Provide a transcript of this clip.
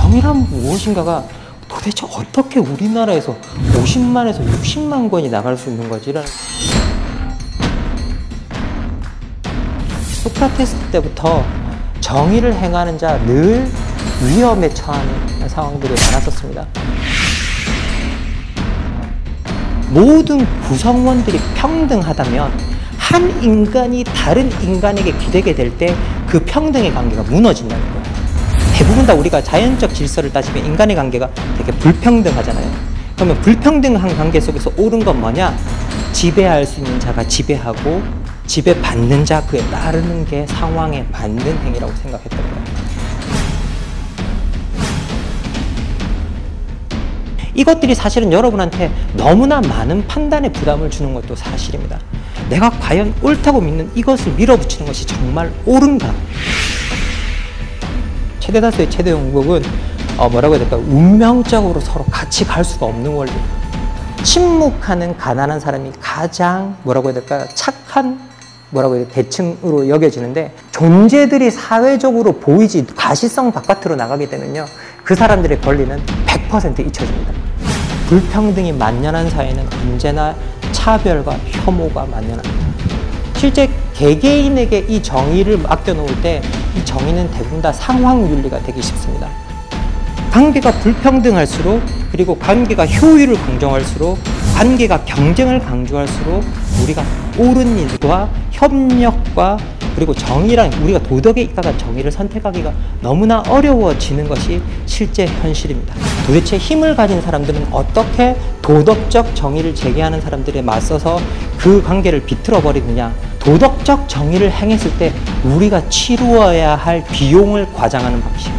정의란 무엇인가가 도대체 어떻게 우리나라에서 50만에서 60만 권이 나갈 수 있는 거지라는. 소크라테스 때부터 정의를 행하는 자 늘 위험에 처하는 상황들이 많았었습니다. 모든 구성원들이 평등하다면 한 인간이 다른 인간에게 기대게 될 때 그 평등의 관계가 무너진다는 거예요. 대부분 다 우리가 자연적 질서를 따지면 인간의 관계가 되게 불평등하잖아요. 그러면 불평등한 관계 속에서 옳은 건 뭐냐? 지배할 수 있는 자가 지배하고 지배받는 자 그에 따르는 게 상황에 맞는 행위라고 생각했던 거예요. 이것들이 사실은 여러분한테 너무나 많은 판단의 부담을 주는 것도 사실입니다. 내가 과연 옳다고 믿는 이것을 밀어붙이는 것이 정말 옳은가? 최대다수의 최대 행복은 뭐라고 해야 될까? 운명적으로 서로 같이 갈 수가 없는 원리. 침묵하는 가난한 사람이 가장 뭐라고 해야 될까? 착한 뭐라고 해야 대칭으로 여겨지는데, 존재들이 사회적으로 보이지 가시성 바깥으로 나가게 되면요, 그 사람들의 권리는 100% 잊혀집니다. 불평등이 만연한 사회는 언제나 차별과 혐오가 만연합니다. 실제 개개인에게 이 정의를 맡겨놓을 때 이 정의는 대부분 다 상황윤리가 되기 쉽습니다. 관계가 불평등할수록, 그리고 관계가 효율을 강조할수록, 관계가 경쟁을 강조할수록 우리가 옳은 일과 협력과 그리고 정의란, 우리가 도덕에 입각한 정의를 선택하기가 너무나 어려워지는 것이 실제 현실입니다. 도대체 힘을 가진 사람들은 어떻게 도덕적 정의를 제기하는 사람들에 맞서서 그 관계를 비틀어 버리느냐? 도덕적 정의를 행했을 때 우리가 치루어야 할 비용을 과장하는 방식.